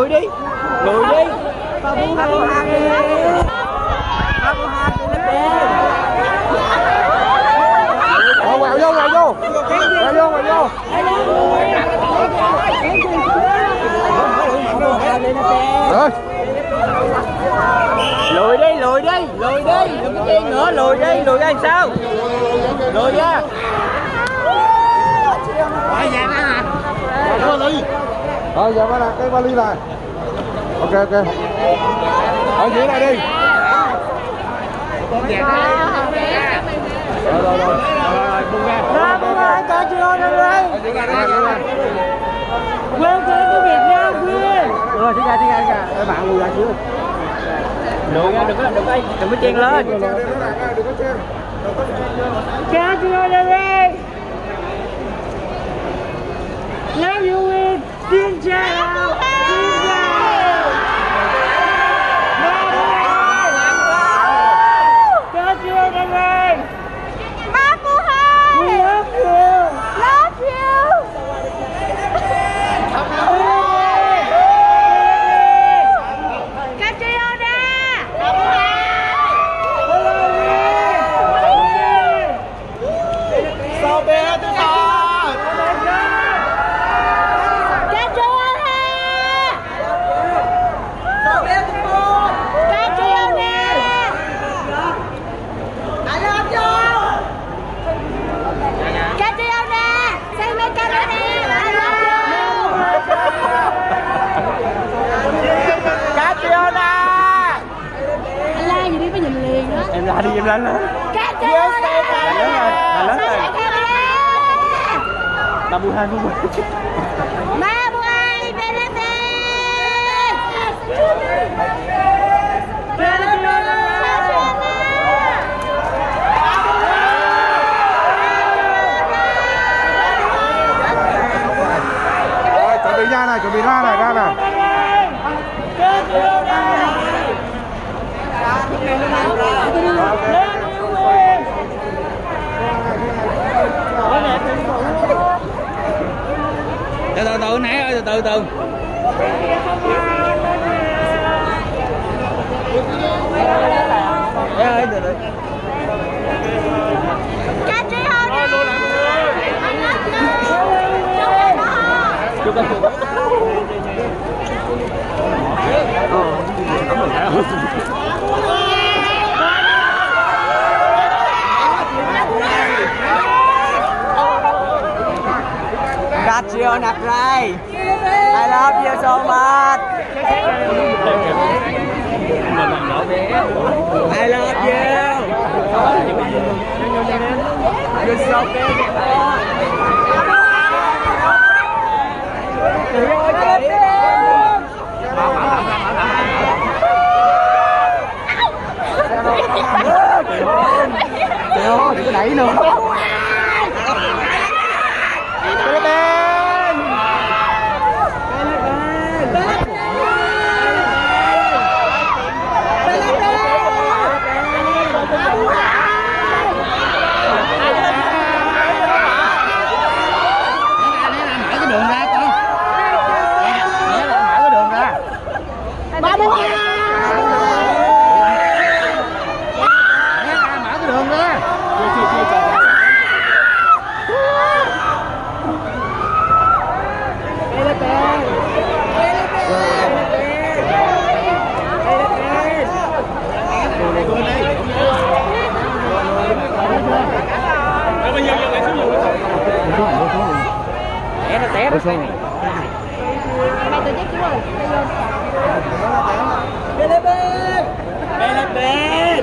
lùi đi. Ba bu hai đi. Ba bu hai đi lên đi. Quẹo vô. Rồi. Lùi đi, đừng có chen nữa, lùi ra làm sao? Lùi ra. Rồi giờ mới đặt cái vali này. Ok. Ở dưới này đi. Rồi, buông ra. Anh ta chưa đâu đây. Quên cái Việt Nam quên. Rồi, đi ra. Các bạn lùi ra xíu. Lùi ra, đừng có chen lên. Đừng có chen. Cha chưa đâu đây. Now you win. Xin chào. Cha chưa đâu đây. Em la đi, em lên. Bà lớn rồi. Ba bu hai. Rồi, chuẩn bị ra này, ra này. Từ nãy ơi, từ từ. Got you on that right. I love you so much. I love you. You're so beautiful. Trời ơi, đừng có đẩy nữa. Té nó té này. Mày tự chết chú ơi. Bên.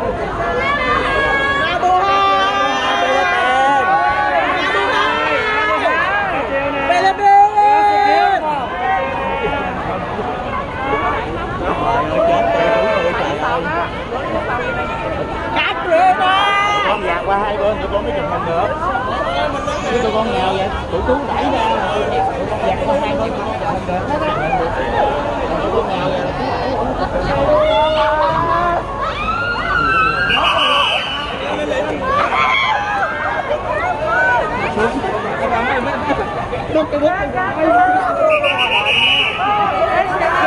Con dạt qua hai bên tụi con mới chụp hình được. Chứ tụi con nghèo vậy, tụi chú đẩy ra tụi con dạt qua hai bên tụi con chụp hình được. Tụi con nghèo vậy, chú đẩy.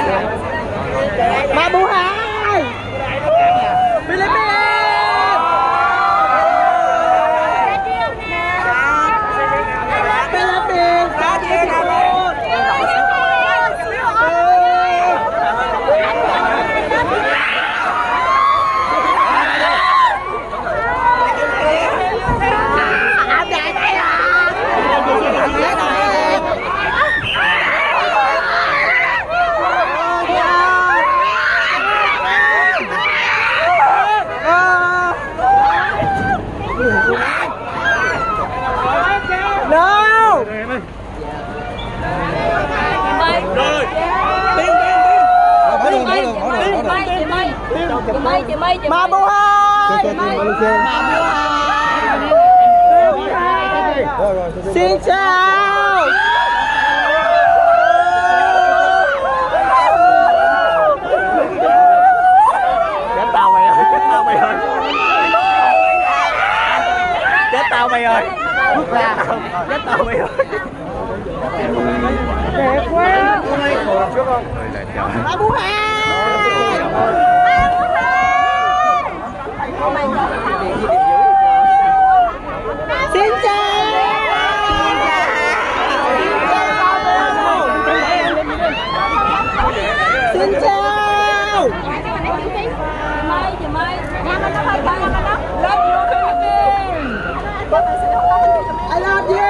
Mabuhay Philippines. Mabuhay! Xin chào! Chết tao mày ơi, chết tao mày ơi. Chết tao mày ơi. Bước ra. Chết tao mày ơi. Đẹp quá! Mabuhay! Xin chào! Xin chào! I love you!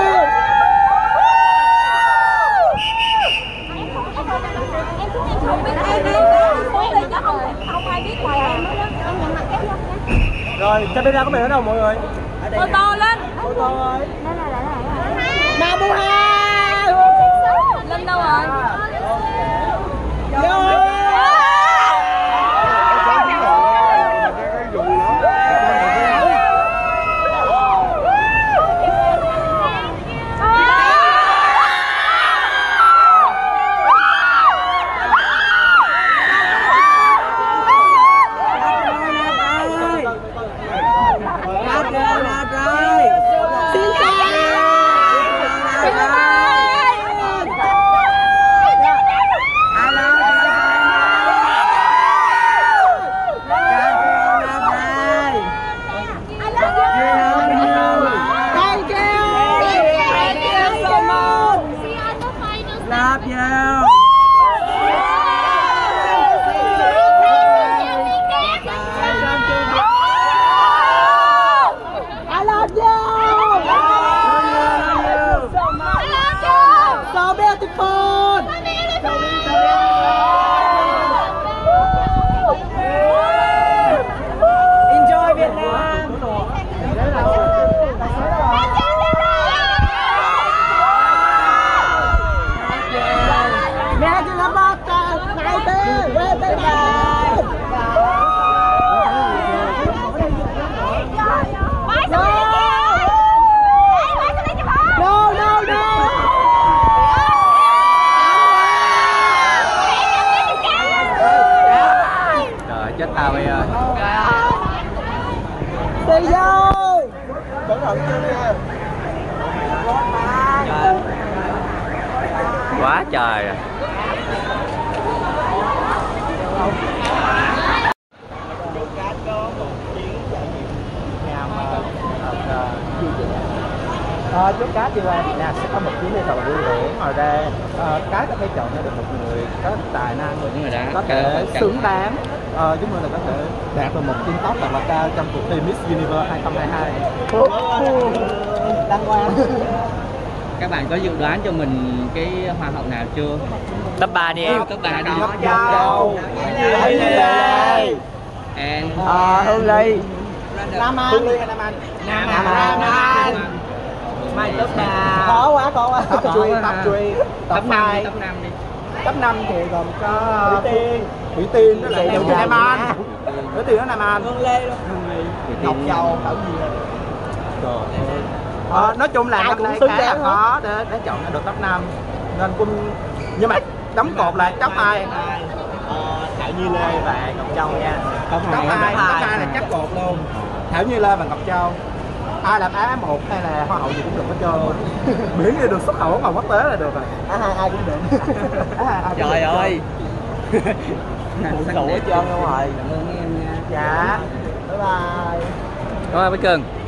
Rồi, camera của mình ở đâu mọi người? Ô tô lên. Ô tô ơi. Mabuhay! Lên đâu rồi? Vô! Love you. I love you. So beautiful. Enjoy Vietnam. Mẹ chị làm bát này tê, quê tê này. No, no, no. Trời chết tao mày ơi. Đi vô. Cẩn thận chưa nha. Quá trời à. Chốt cá đi qua Việt Nam sẽ có một chuyến đi thật là vui vẻ. Ngoài ra cái có thể chọn ra được một người có tài năng có thể xứng đáng chúng mình là có thể đạt được một chiến tóc thật là cao trong cuộc thi Miss Universe 2022. Đăng quang. Các bạn có dự đoán cho mình cái hoa hậu nào chưa? Top 3 đi em. Top 3 đi. Ngọc Châu. And Hương Ly. Nam Anh. Hương Ly hay Nam Anh? Nam Anh. Mai top 3. Khó quá. Top 5 đi. Top 5 thì gồm có Thủy Tiên, đó là Nam Anh. Thủy Tiên đó Nam Anh. Hương Lê luôn. Ngọc Châu, Thảo Duyên. Nói chung là năm nay khá là khó để chọn ra được top 5. Nên Quân nhưng mà đóng cột là top 2. Thảo Như Lê và Ngọc Châu nha. Top 2 là chắc cột luôn. Thảo Như Lê và Ngọc Châu. Ai làm Á 1 hay là hoa hậu gì cũng được hết trơn. Miễn như được xuất khẩu vào quốc tế là được rồi. Ai cũng được. Trời ơi. Phụ hết trơn luôn rồi. Cảm ơn em nha. Dạ. Bye bye. Cảm ơn Bích Cường.